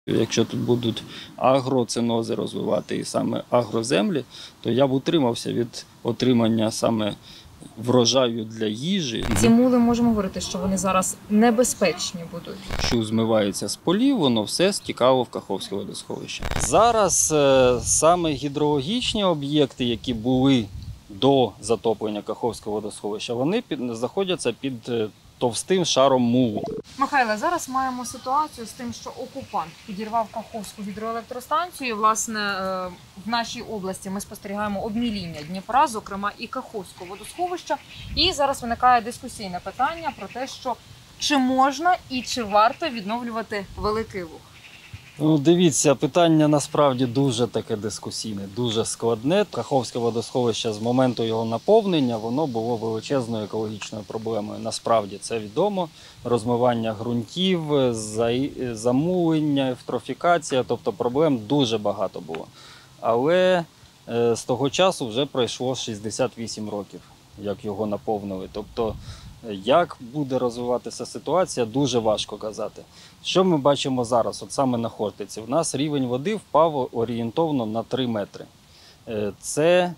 Якщо тут будуть агроцинози розвивати і саме агроземлі, то я б утримався від отримання саме врожаю для їжі. Ці мули можемо говорити, що вони зараз небезпечні будуть. Що змивається з полів, воно все стікало в Каховське водосховище. Зараз саме гідрологічні об'єкти, які були до затоплення Каховського водосховища, вони знаходяться під товстим шаром мулу. Михайле, зараз маємо ситуацію з тим, що окупант підірвав Каховську гідроелектростанцію. І, власне, в нашій області ми спостерігаємо обміління Дніпра, зокрема і Каховського водосховища. І зараз виникає дискусійне питання про те, що чи можна і чи варто відновлювати Великий Луг. Ну, дивіться, питання насправді дуже таке дискусійне, дуже складне. Каховське водосховище з моменту його наповнення, воно було величезною екологічною проблемою. Насправді це відомо. Розмивання ґрунтів, замулення, евтрофікація, тобто проблем дуже багато було. Але з того часу вже пройшло 68 років, як його наповнили. Тобто, як буде розвиватися ситуація, дуже важко казати. Що ми бачимо зараз, от саме на Хортиці? У нас рівень води впав орієнтовно на 3 метри. Це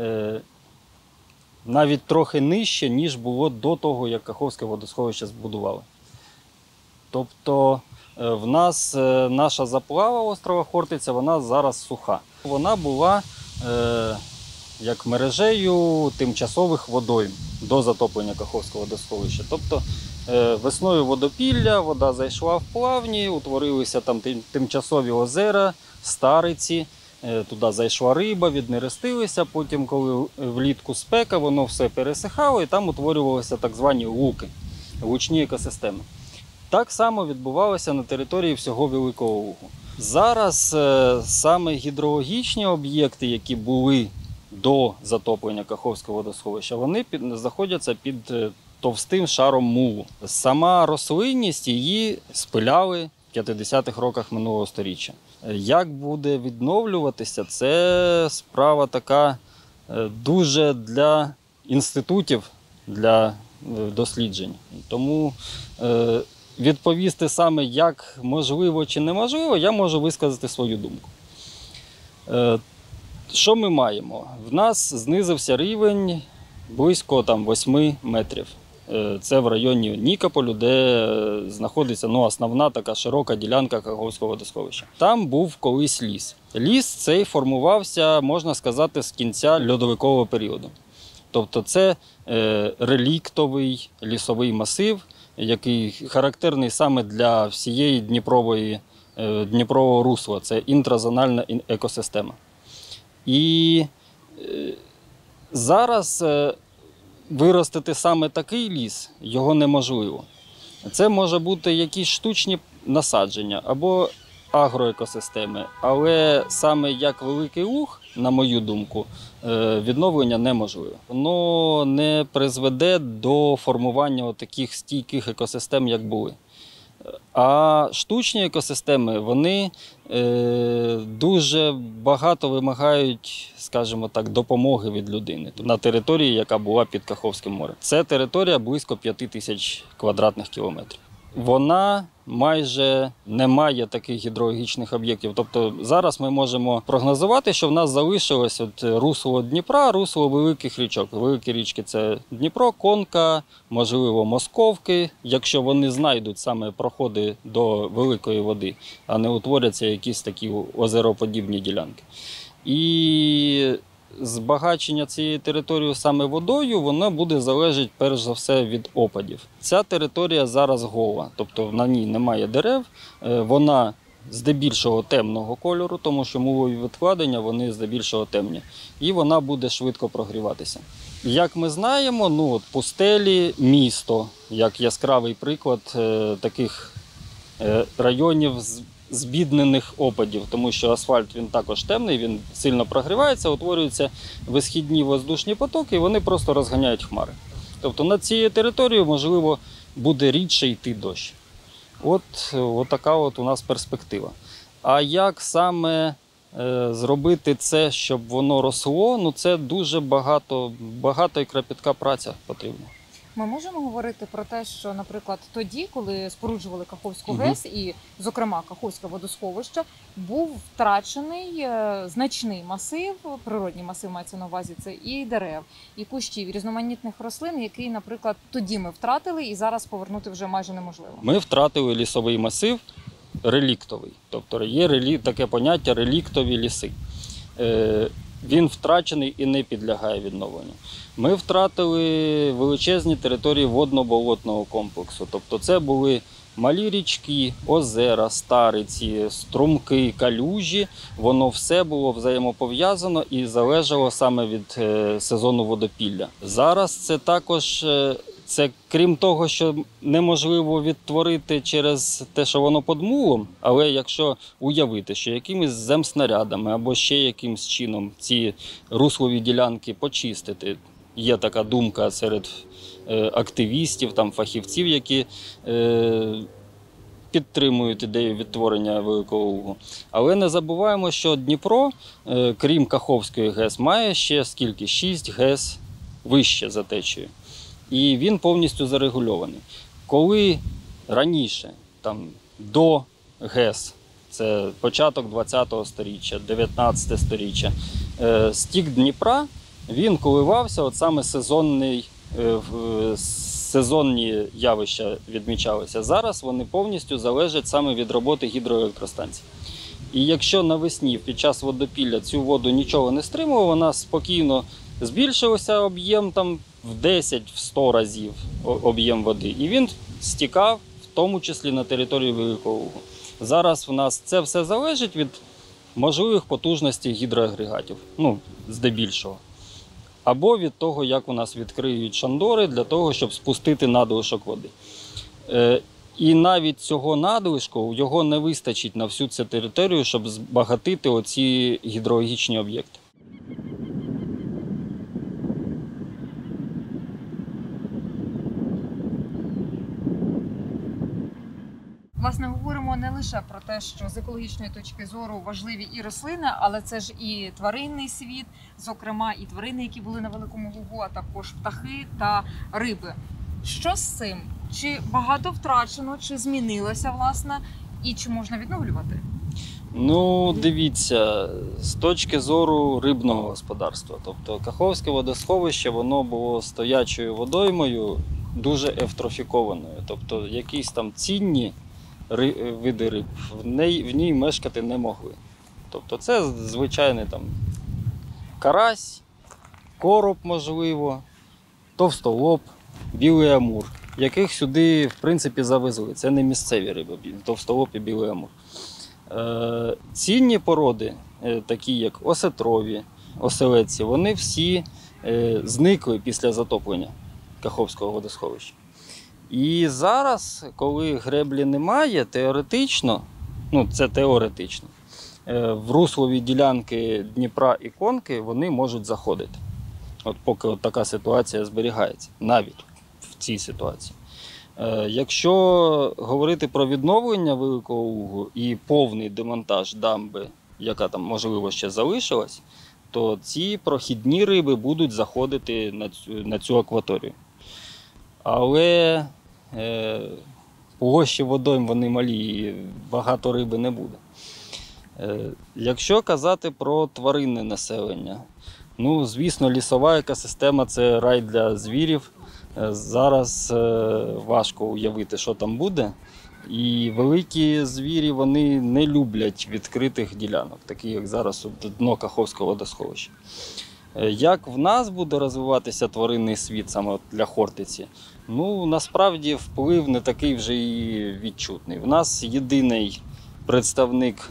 навіть трохи нижче, ніж було до того, як Каховське водосховище збудували. Тобто в нас наша заплава острова Хортиця, вона зараз суха. Вона була як мережею тимчасових водойм до затоплення Каховського водосховища. Тобто весною водопілля, вода зайшла в плавні, утворилися там тимчасові озера, стариці, туди зайшла риба, віднерестилися, потім, коли влітку спека, воно все пересихало і там утворювалися так звані луки, лучні екосистеми. Так само відбувалося на території всього Великого Лугу. Зараз саме гідрологічні об'єкти, які були до затоплення Каховського водосховища, вони знаходяться під товстим шаром мулу. Сама рослинність її спиляли в 50-х роках минулого сторіччя. Як буде відновлюватися, це справа така дуже для інститутів, для досліджень. Тому відповісти саме, як можливо чи неможливо, я можу висказати свою думку. Що ми маємо? В нас знизився рівень близько 8 метрів. Це в районі Нікополю, де знаходиться основна така широка ділянка Каховського водосховища. Там був колись ліс. Ліс цей формувався, можна сказати, з кінця льодовикового періоду. Тобто це реліктовий лісовий масив, який характерний саме для всієї Дніпрового русла. Це інтразональна екосистема. І зараз виростити саме такий ліс, його неможливо. Це може бути якісь штучні насадження або агроекосистеми, але саме як Великий Луг, на мою думку, відновлення неможливе. Воно не призведе до формування таких стійких екосистем, як були. А штучні екосистеми, вони дуже багато вимагають, скажімо так, допомоги від людини на території, яка була під Каховським морем. Це територія близько 5000 квадратних кілометрів. Вона майже не має таких гідрологічних об'єктів. Тобто зараз ми можемо прогнозувати, що в нас залишилось русло Дніпра, русло великих річок. Великі річки – це Дніпро, Конка, можливо, Московки, якщо вони знайдуть саме проходи до великої води, а не утворяться якісь такі озероподібні ділянки. І збагачення цієї території саме водою, воно буде залежати перш за все від опадів. Ця територія зараз гола, тобто на ній немає дерев, вона здебільшого темного кольору, тому що мулові відкладення, вони здебільшого темні. І вона буде швидко прогріватися. Як ми знаємо, пустелі, місто, як яскравий приклад таких районів збіднених опадів, тому що асфальт він також темний, він сильно прогрівається, утворюються висхідні воздушні потоки і вони просто розганяють хмари. Тобто на цій території, можливо, буде рідше йти дощ. От така у нас перспектива. А як саме зробити це, щоб воно росло, це дуже багато і кропітка праця потрібна. Ми можемо говорити про те, що, наприклад, тоді, коли споруджували Каховську Мгм. ГЕС і, зокрема, Каховське водосховище, був втрачений значний масив, природній масив мається на увазі, це і дерев, і кущів, і різноманітних рослин, який, наприклад, тоді ми втратили і зараз повернути вже майже неможливо. Ми втратили лісовий масив реліктовий. Тобто є таке поняття реліктові ліси. Він втрачений і не підлягає відновленню. Ми втратили величезні території водно-болотного комплексу. Тобто це були малі річки, озера, стариці, струмки, калюжі. Воно все було взаємопов'язано і залежало саме від сезону водопілля. Зараз це також, крім того, що неможливо відтворити через те, що воно під мулом, але якщо уявити, що якимись земснарядами або ще якимсь чином ці руслові ділянки почистити, є така думка серед активістів, там, фахівців, які підтримують ідею відтворення Великого Лугу. Але не забуваємо, що Дніпро, крім Каховської ГЕС, має ще скільки? 6 ГЕС вище за течією. І він повністю зарегульований. Коли раніше, там, до ГЕС, це початок 20-го сторіччя, 19-те сторіччя, стік Дніпра, він коливався, от саме сезонні явища відмічалися. Зараз вони повністю залежать саме від роботи гідроелектростанцій. І якщо навесні під час водопілля цю воду нічого не стримувало, вона спокійно збільшився об'єм там в 10-100 разів об'єм води. І він стікав, в тому числі на території Великого Лугу. Зараз в нас це все залежить від можливих потужностей гідроагрегатів, ну, здебільшого. Або від того, як у нас відкриють шандори для того, щоб спустити надлишок води. І навіть цього надлишку його не вистачить на всю цю територію, щоб збагатити оці гідрологічні об'єкти. Власне, говоримо не лише про те, що з екологічної точки зору важливі і рослини, але це ж і тваринний світ, зокрема і тварини, які були на Великому Лугу, а також птахи та риби. Що з цим? Чи багато втрачено, чи змінилося, власне, і чи можна відновлювати? Ну, дивіться, з точки зору рибного господарства. Тобто Каховське водосховище, воно було стоячою водоймою, дуже ефтрофікованою. Тобто якісь там цінні види риб в ній мешкати не могли. Тобто це звичайний там карась, короб, можливо, товстолоб, білий амур, яких сюди, в принципі, завезли. Це не місцеві риби, товстолоб і білий амур. Цінні породи, такі як осетрові, оселедці, вони всі зникли після затоплення Каховського водосховища. І зараз, коли греблі немає, теоретично, ну це теоретично, в руслові ділянки Дніпра і Конки вони можуть заходити. От поки от така ситуація зберігається, навіть в цій ситуації. Якщо говорити про відновлення Великого Лугу і повний демонтаж дамби, яка там, можливо, ще залишилась, то ці прохідні риби будуть заходити на цю акваторію. Але площі водойм вони малі, і багато риби не буде. Якщо казати про тваринне населення, ну, звісно, лісова екосистема – це рай для звірів. Зараз важко уявити, що там буде. І великі звірі, вони не люблять відкритих ділянок, такі як зараз дно Каховського водосховища. Як в нас буде розвиватися тваринний світ саме для Хортиці? Ну, насправді вплив не такий вже і відчутний. В нас єдиний представник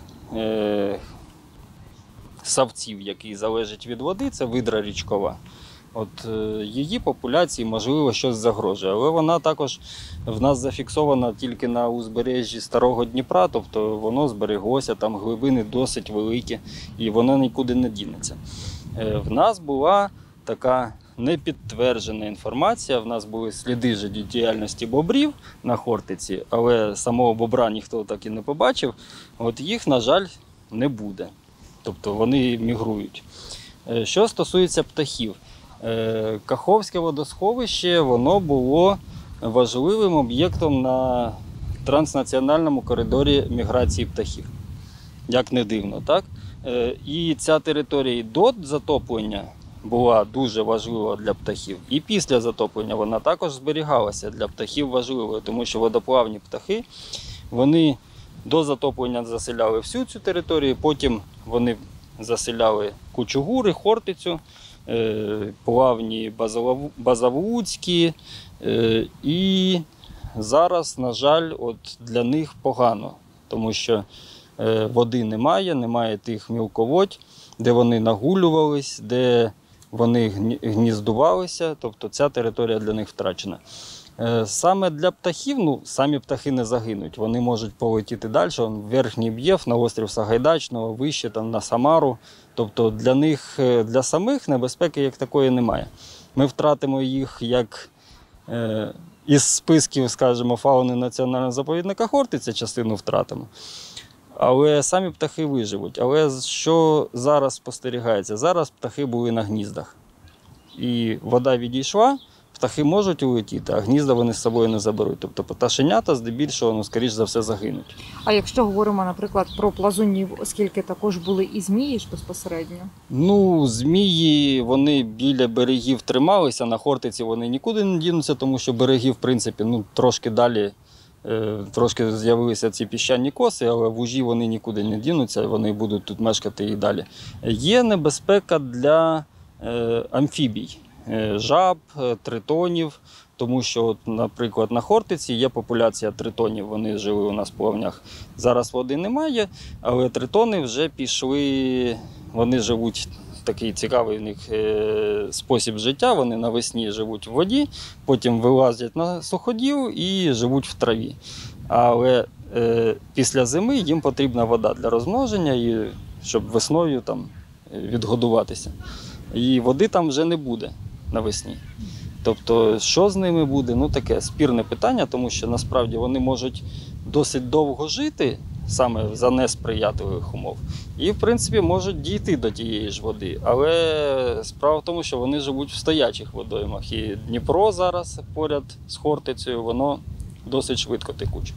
савців, який залежить від води, це видра річкова. От її популяції, можливо, щось загрожує, але вона також в нас зафіксована тільки на узбережжі Старого Дніпра, тобто воно збереглося, там глибини досить великі і воно нікуди не дінеться. В нас була така непідтверджена інформація, в нас були сліди життєдіяльності бобрів на Хортиці, але самого бобра ніхто так і не побачив, от їх, на жаль, не буде, тобто вони мігрують. Що стосується птахів, Каховське водосховище, воно було важливим об'єктом на транснаціональному коридорі міграції птахів. Як не дивно, так? І ця територія і до затоплення була дуже важлива для птахів. І після затоплення вона також зберігалася для птахів важливою, тому що водоплавні птахи, вони до затоплення заселяли всю цю територію, потім вони заселяли Кучугури, Хортицю, плавні Базавлуцькі. І зараз, на жаль, от для них погано, тому що води немає тих мілководь, де вони нагулювались, де вони гніздувалися, тобто ця територія для них втрачена. Саме для птахів, самі птахи не загинуть, вони можуть полетіти далі, Верхній Б'єв, на острів Сагайдачного, вище там, на Самару. Тобто для них, для самих небезпеки як такої немає. Ми втратимо їх як із списків, скажімо, фауни національного заповідника Хортиця, частину втратимо. Але самі птахи виживуть. Але що зараз спостерігається? Зараз птахи були на гніздах. І вода відійшла, птахи можуть улетіти, а гнізда вони з собою не заберуть. Тобто пташенята здебільшого, скоріш за все, загинуть. А якщо говоримо, наприклад, про плазунів, оскільки також були і змії ж безпосередньо? Змії, вони біля берегів трималися, на Хортиці вони нікуди не дінуться, тому що береги, в принципі, трошки далі, трошки з'явилися ці піщані коси, але в Ужі вони нікуди не дінуться, вони будуть тут мешкати і далі. Є небезпека для амфібій, жаб, тритонів, тому що, наприклад, на Хортиці є популяція тритонів, вони жили у нас в плавнях. Зараз води немає, але тритони вже пішли, вони живуть, такий цікавий в них спосіб життя, вони навесні живуть в воді, потім вилазять на суходіл і живуть в траві. Але після зими їм потрібна вода для розмноження, і щоб весною там відгодуватися. І води там вже не буде навесні. Тобто, що з ними буде? Таке спірне питання, тому що насправді вони можуть досить довго жити, саме за несприятливих умов, і, в принципі, можуть дійти до тієї ж води. Але справа в тому, що вони живуть в стоячих водоймах. І Дніпро зараз поряд з Хортицею, воно досить швидко текуче.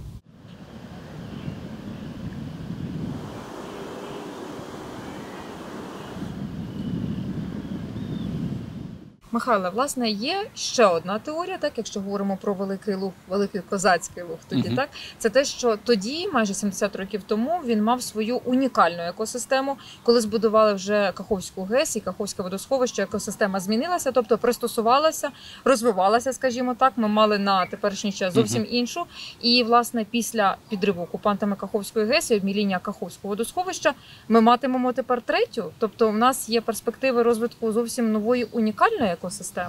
Михайле, власне, є ще одна теорія, так, якщо говоримо про Великий Луг, Великий Козацький Луг тоді, так? Це те, що тоді, майже 70 років тому, він мав свою унікальну екосистему. Коли збудували вже Каховську ГЕС і Каховське водосховище, екосистема змінилася, тобто пристосувалася, розвивалася, скажімо так. Ми мали на теперішній час зовсім іншу. І, власне, після підриву окупантами Каховської ГЕС і обміління Каховського водосховища ми матимемо тепер третю. Тобто в нас є перспективи розвитку зовсім нової унікальної екосистеми.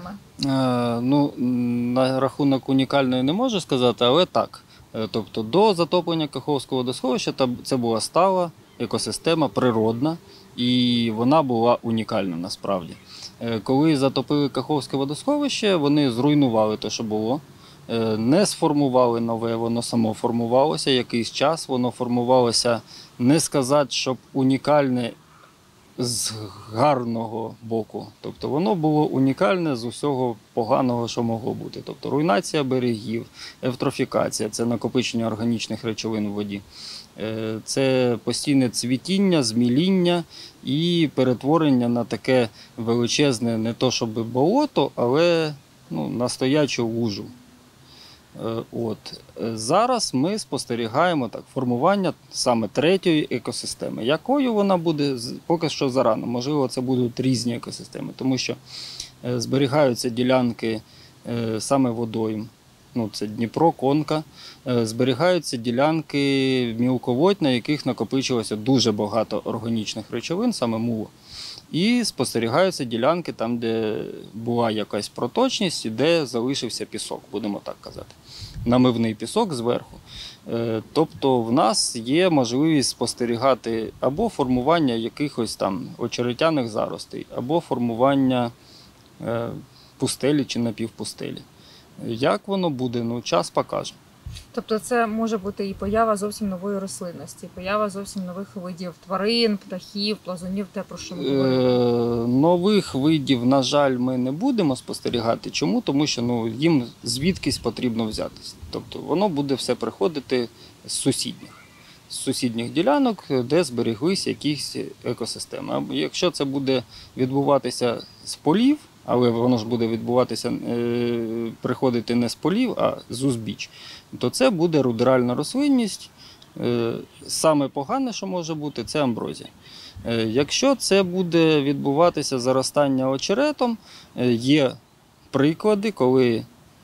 На рахунок унікальної не можу сказати, але так. Тобто до затоплення Каховського водосховища це була стала екосистема, природна, і вона була унікальна насправді. Коли затопили Каховське водосховище, вони зруйнували те, що було, не сформували нове, воно само формувалося, якийсь час воно формувалося, не сказати, щоб унікальне з гарного боку. Тобто воно було унікальне з усього поганого, що могло бути. Тобто руйнація берегів, евтрофікація, це накопичення органічних речовин в воді. Це постійне цвітіння, зміління і перетворення на таке величезне, не то щоб болото, але на стоячу лужу. Зараз ми спостерігаємо формування саме третьої екосистеми. Якою вона буде, поки що зарано. Можливо, це будуть різні екосистеми, тому що зберігаються ділянки саме водойм. Це Дніпро, Конка. Зберігаються ділянки мілководь, на яких накопичилося дуже багато органічних речовин, саме муло. І спостерігаються ділянки там, де була якась проточність і де залишився пісок, будемо так казати. Намивний пісок зверху. Тобто в нас є можливість спостерігати або формування якихось там очеретяних заростей, або формування пустелі чи напівпустелі. Як воно буде, час покаже. Тобто це може бути і поява зовсім нової рослинності, і поява зовсім нових видів тварин, птахів, плазунів, те, про що ми говорили. Нових видів, на жаль, ми не будемо спостерігати. Чому? Тому що їм звідкись потрібно взятися. Тобто воно буде все приходити з сусідніх ділянок, де збереглися якісь екосистеми. А якщо це буде відбуватися з полів, але воно ж буде відбуватися, приходити не з полів, а з узбіч, то це буде рудеральна рослинність. Саме погане, що може бути, це амброзія. Якщо це буде відбуватися заростання очеретом, є приклади, коли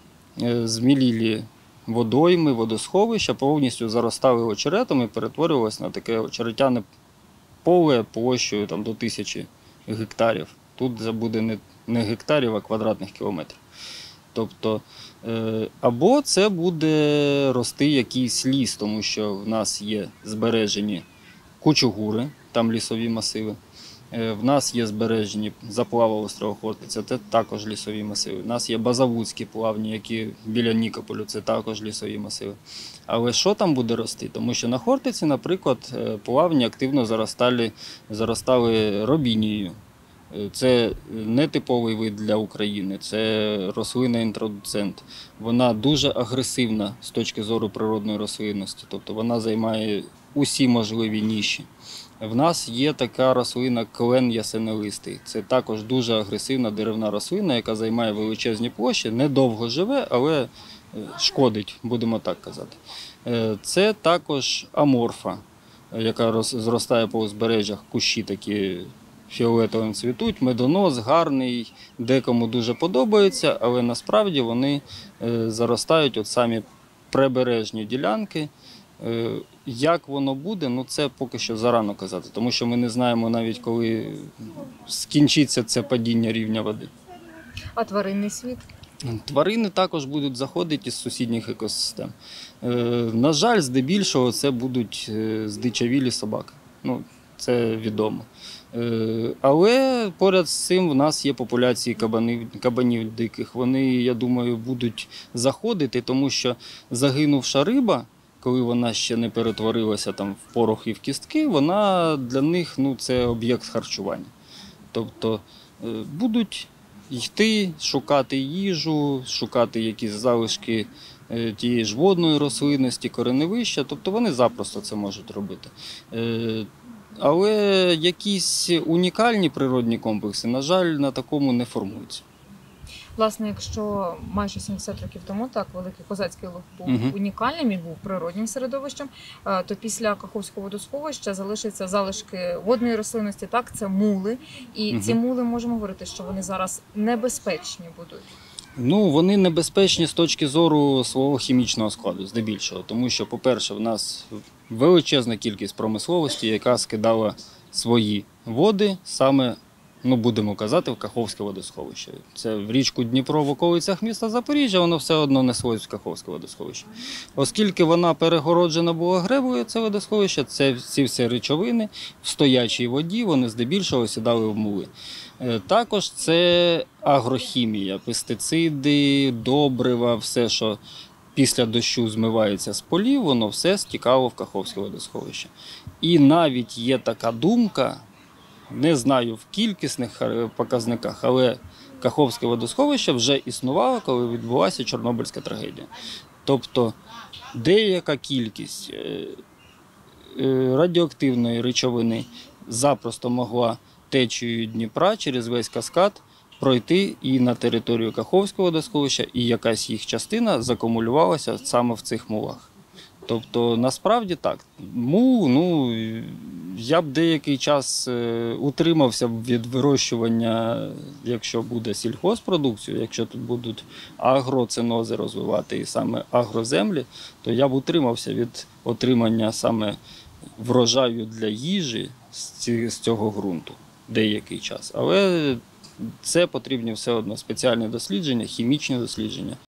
змілілі водойми, водосховища повністю заростали очеретом і перетворювалося на таке очеретяне поле площею до 1000 гектарів. Тут буде не гектарів, а квадратних кілометрів. Тобто, або це буде рости якийсь ліс, тому що в нас є збережені кучугури, там лісові масиви. В нас є збережені Заплава острова Хортиця, це також лісові масиви. У нас є Базавутські плавні, які біля Нікополю, це також лісові масиви. Але що там буде рости? Тому що на Хортиці, наприклад, плавні активно заростали робінією. Це не типовий вид для України, це рослина-інтродуцент. Вона дуже агресивна з точки зору природної рослинності, тобто вона займає усі можливі ніші. В нас є така рослина клен ясенолистий. Це також дуже агресивна деревна рослина, яка займає величезні площі, недовго живе, але шкодить, будемо так казати. Це також аморфа, яка зростає по узбережжях, кущі такі фіолетовим цвітуть, медонос гарний, декому дуже подобається, але насправді вони заростають от самі прибережні ділянки. Як воно буде, це поки що зарано казати, тому що ми не знаємо навіть, коли скінчиться це падіння рівня води. А тваринний світ? Тварини також будуть заходити із сусідніх екосистем. На жаль, здебільшого це будуть здичавілі собаки. Це відомо. Але поряд з цим в нас є популяції кабанів диких. Вони, я думаю, будуть заходити, тому що загинувша риба, коли вона ще не перетворилася в порох і в кістки, вона для них це об'єкт харчування. Тобто будуть йти, шукати їжу, шукати якісь залишки тієї ж водної рослинності, кореневища, тобто вони запросто це можуть робити. Але якісь унікальні природні комплекси, на жаль, на такому не формуються. Власне, якщо майже 70 років тому Великий Козацький Луг був унікальним і був природнім середовищем, то після Каховського водосховища залишаться залишки водної рослинності, це мули. І ці мули, можемо говорити, що вони зараз небезпечні будуть. Вони небезпечні з точки зору свого хімічного складу, здебільшого. Тому що, по-перше, в нас величезна кількість промисловості, яка скидала свої води саме, будемо казати, в Каховське водосховище. Це в річку Дніпро в околицях міста Запоріжжя, воно все одно неслось в Каховське водосховище. Оскільки вона перегороджена була греблею, це водосховище, ці всі речовини в стоячій воді, вони здебільшого сідали в мули. Також це агрохімія, пестициди, добрива, все, що після дощу змивається з полів, воно все стікало в Каховське водосховище. І навіть є така думка, не знаю в кількісних показниках, але Каховське водосховище вже існувало, коли відбулася Чорнобильська трагедія. Тобто деяка кількість радіоактивної речовини запросто могла течією Дніпра через весь каскад пройти і на територію Каховського водосховища, і якась їх частина закумулювалася саме в цих мулах. Тобто, насправді так, мул, я б деякий час утримався від вирощування, якщо буде сільгоспродукцію, якщо тут будуть агроцинози розвивати і саме агроземлі, то я б утримався від отримання саме врожаю для їжі з цього ґрунту деякий час. Але це потрібні все одно спеціальні дослідження, хімічні дослідження.